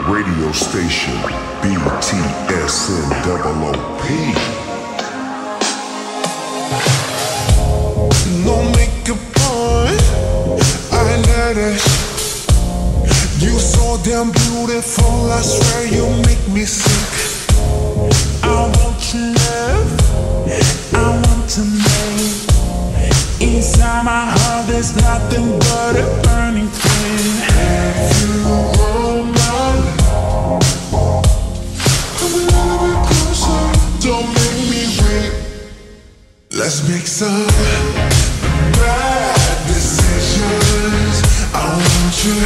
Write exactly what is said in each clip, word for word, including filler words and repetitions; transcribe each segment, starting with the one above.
radio station, B T S N O O P. No makeup on, eyeliner. You so damn beautiful, I swear you make me sick. I want your love, I want to know. Inside my heart there's nothing but a burning flame. Have you on my love? Come a little bit closer, don't make me wait. Let's make some bad decisions. I want you,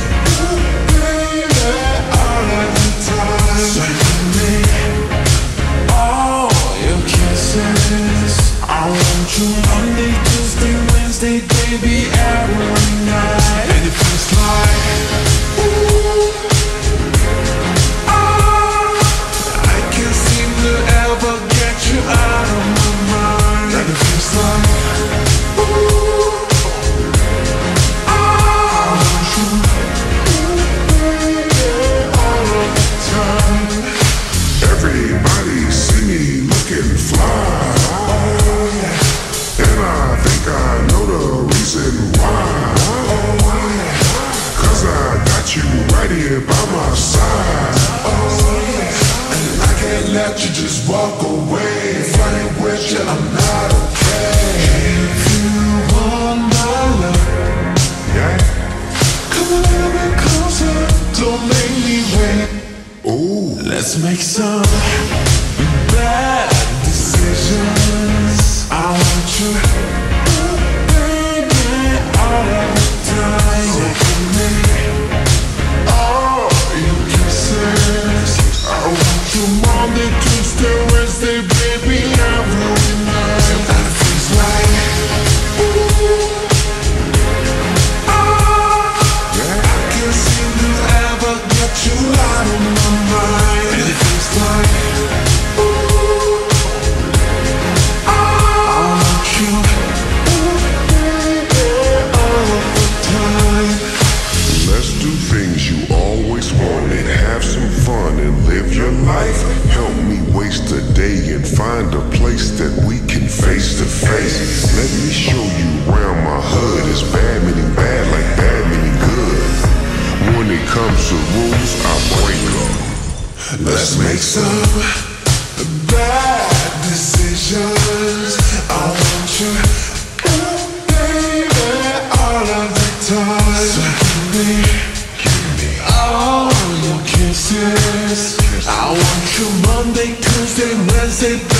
baby, all of the time. So give me all your kisses. I want you Monday, Tuesday, Wednesday, baby, every night. And it feels like, ooh, ah, I can't seem to ever get you out of my mind. And it feels like, ooh, ah, I want you, ooh, baby, all of the time. Everybody see me looking fly, and I think I know the reason why. Cause I got you right here by my side. And I can't let you just walk away. If I ain't with you, I'm not okay. If you want my love, Yeah. come a little bit closer, don't make me wait. Ooh. Let's make some bad decisions. I want you, ooh, baby, all of the time. So give me all your kisses. I want you Monday, Tuesday, Wednesday, baby, every night. And it feels like, ooh, ah, I can't seem to ever get you out of my mind. And it feels like, ooh, I want you, ooh, baby, all of the time. Let's do things you always wanted. Have some fun and live your life. Help me waste a day and find a place that we can face to face. Let me show you around my hood. It's bad meaning bad like bad meaning good. When it comes to rules, I break them. Let's make some bad decisions. I want you, ooh, baby, all of the time. So give me, give me all your kisses. I want you Monday, Tuesday, Wednesday,